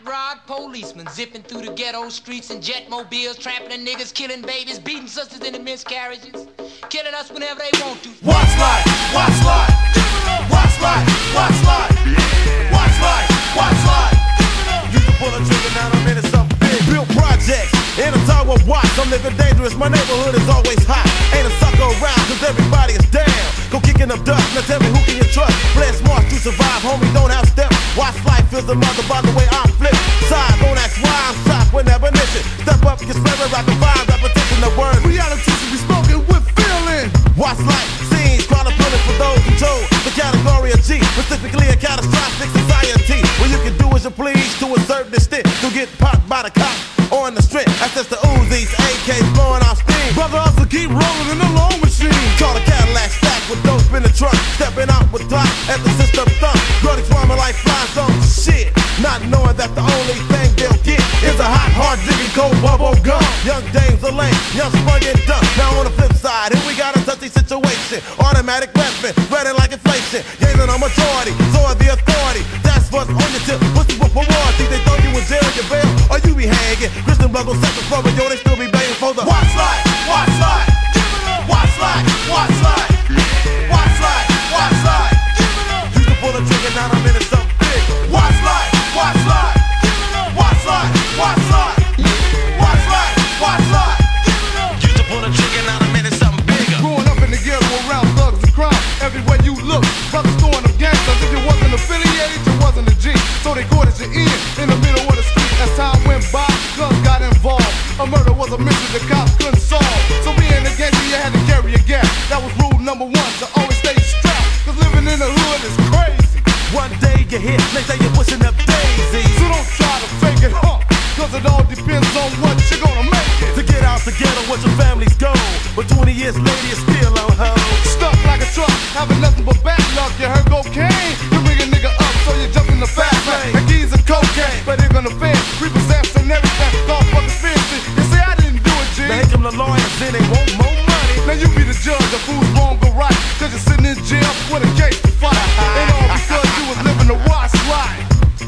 rod policemen zipping through the ghetto streets in jet mobiles, trapping the niggas, killing babies, beating sisters into miscarriages, killing us whenever they want to. Watch life, watch life, watch life, watch life, watch life, watch life. You can pull a trigger, now I'm into something big. Build projects in a tower watch. I'm living dangerous, my neighborhood is always hot. Ain't a sucker around, cause everybody is down. Go kicking up dust, now tell me who can you trust? Play smart to survive, homie, don't have steps. Watch life is the mother by the way I flip. Side, don't ask why I'm shocked with admonition. Step up, get spread, rock and find repetition of words. Reality should be spoken with feeling. Watch life, scenes, crowd appealing for those who chose the category of G, specifically a catastrophic society, where you can do as you please to a certain extent. To get popped by the cops on the street. That's just the Uzis, AKs blowing off steam. Brother also keep rolling in the loan machine. Call a Cadillac stack with dope in the trunk. Stepping out with top as the system thump. Girlie swarming like flies on shit. Not knowing that the only thing they'll get is a hot, hard, digging, cold bubble gum. Young dames are lame, young spun and dumb. Now on the flip side, here we got a touchy situation. Automatic weapon, spreading like inflation. Gaining a majority, so are the authority. That's what's on your tip. What's the warranty? They throw you in jail, your bail, or you be hanging. Christian blood gon' set the floor, but yo, they still be begging for the watch life, watch life, watch life, watch life, watch life, watch life. You can pull a trigger, now I'm into something big. Watch life, watch life, watch life, watch life, watch life, watch life. You can pull a trigger, now I'm into something bigger. Growing up in the ghetto around thugs and crime, everywhere you look, brothers throwing them gangsters. If you wasn't affiliated, you wasn't a G. So they quartered you in the middle of the street. As time went by, guns got involved. A murder was a mystery the cops couldn't solve. So being a gangster, you had to carry a gas. That was rule number one, to always stay strapped. Cause living in the hood is crazy. One day you hit, next day you're pushing up daisies. So don't try to fake it up, cause it all depends on what you're gonna make it. To get out together, what your family's goal. But 20 years later, you're still on hold. Stuck like a truck, having nothing but bad luck. You heard cocaine, you bring a nigga up, so you jump in the fast lane. And keys and cocaine, but they're gonna fend. Repossess and everything, call for the fancy. You say I didn't do it, G. Now here come the lawyers, then they want more money. Now you be the judge of who's wrong or right, cause you're sitting in jail with a case to fight. And all because you was living a watch life.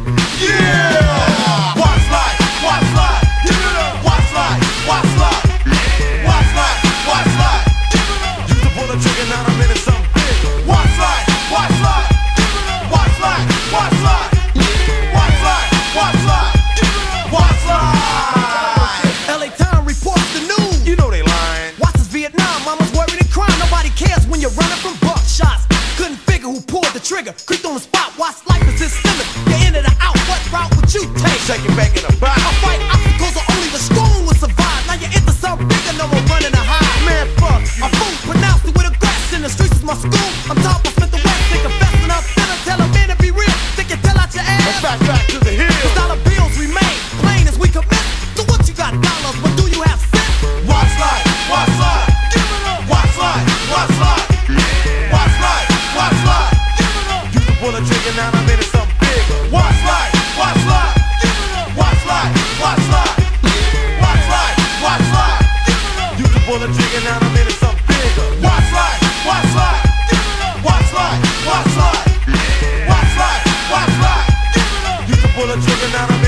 Yeah! Watch life, watch life, watch life, watch life, watch life, watch life. You can pull a trigger, now I'm into something big. Watch life, watch life, watch life, watch life, watch life, watch life, watch life. LA Times reports the news. You know they lying. Watch this Vietnam, mama's worried and crying. Nobody cares when you're running from buckshots. Couldn't figure who pulled the trigger. Creeped on the spot, watch life is systemic. You're in or out, what route would you take? Shaking back in a box. I fight obstacles or only the strong will survive. Now you're into something bigger, no more running to hide. Man, fuck you. A fool pronounced it with aggression. The streets is my school. I'm top, I spent the West. They confessing up, finna tell a man to be real. They can tell out your ass. Back to the hill. Cause dollar bills remain plain as we commit. So what you got dollars, but do you have sense? Watch life, watch life, watch life, watch life, watch life, watch life. You can pull a trigger, now I'm into something big. Watch life, watch life, watch life, watch life, watch life, watch life. You can pull a trigger, now I'm into something big. Watch life, watch life, watch life, watch life, watch life, watch life. You can pull a trigger, now I'm